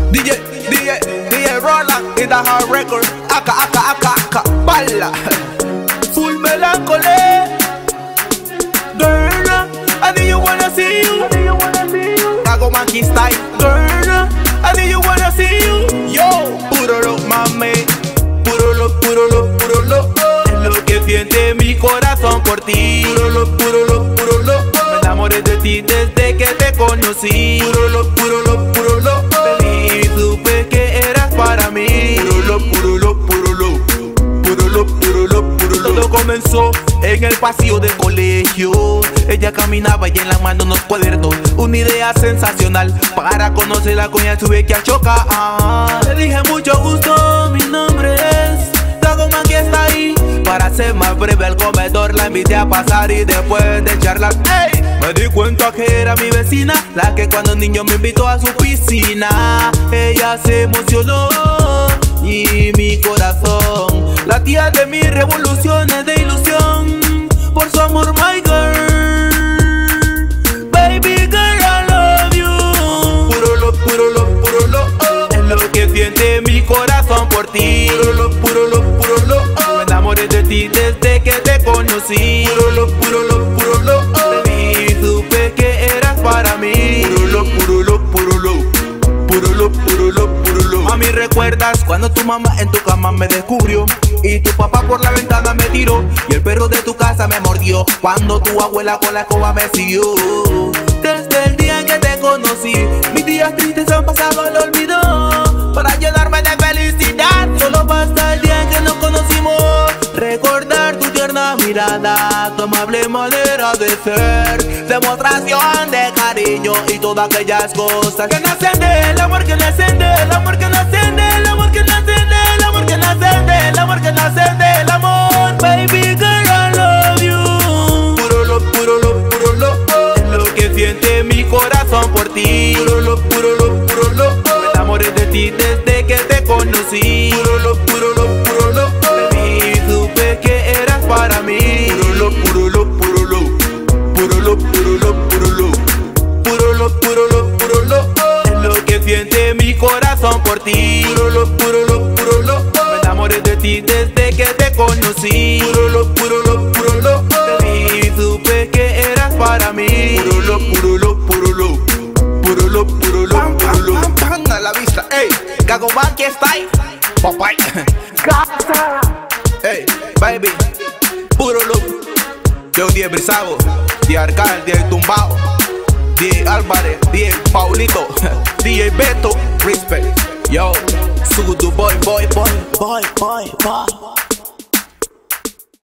DJ Roland in the hard record. Aka, bala. Full melancholy. Girl, I think you wanna see you. Kago Monkey style. Girl, I think you wanna see you. Yo, puro lo, mame. Puro lo. Es lo que siente mi corazón por ti. Puro lo. Me enamoré de ti desde que te conocí. Puro lo. Feliz supe que eras para mí. Puro lo. Todo comenzó en el pasillo del colegio. Ella caminaba y en la mano unos cuadernos. Una idea sensacional. Para conocerla con ella tuve que chocar. Le dije mucho gusto, mi nombre es Kago Monkey está ahí. Para ser más breve al comedor la invité a pasar y después de charlar, ¡ey! Me di cuenta que era mi vecina, la que cuando niño me invitó a su piscina. Ella se emocionó y mi corazón, la tía de mis revoluciones de ilusión, por su amor, my girl. Baby girl, I love you. Puro lo, es lo que siente mi corazón por ti. Puro lo, me enamoré de ti desde que te conocí. Puro lo, feliz supe que eras para mí. Puro lo. Mami, ¿recuerdas cuando tu mamá en tu cama me descubrió? Y tu papá por la ventana me tiró. Y el perro de tu casa me mordió cuando tu abuela con la escoba me siguió. Desde el día en que te conocí, mis días tristes han pasado al olvido. Para llenarme de felicidad, solo basta el día en que nos conocimos. Recordar tu tierna mirada, tu amable manera de ser, demostración de cariño y todas aquellas cosas que nacen del amor, que nacen del amor, que nacen del amor, que nacen del amor, que nacen del amor, que nacen del amor. Baby girl, I love you. Puro lo, es lo que siente mi corazón por ti. Puro lo, me enamoré de ti desde que te conocí. Puro lo, feliz supe que eras para mí. Puro lo, es lo que siente mi corazón por ti. Puro lo, me enamoré de ti desde que te conocí. Puro lo, feliz supe que eras para mí. Puro lo, pam, a la vista, ey. Kago Monkey está ahí, papay. Ey, baby, puro lo. Yo DJ Brisago, DJ Arcal, DJ Tumbao, DJ Álvarez, DJ Paulito, DJ Beto, respect. Yo, Sugudu boy.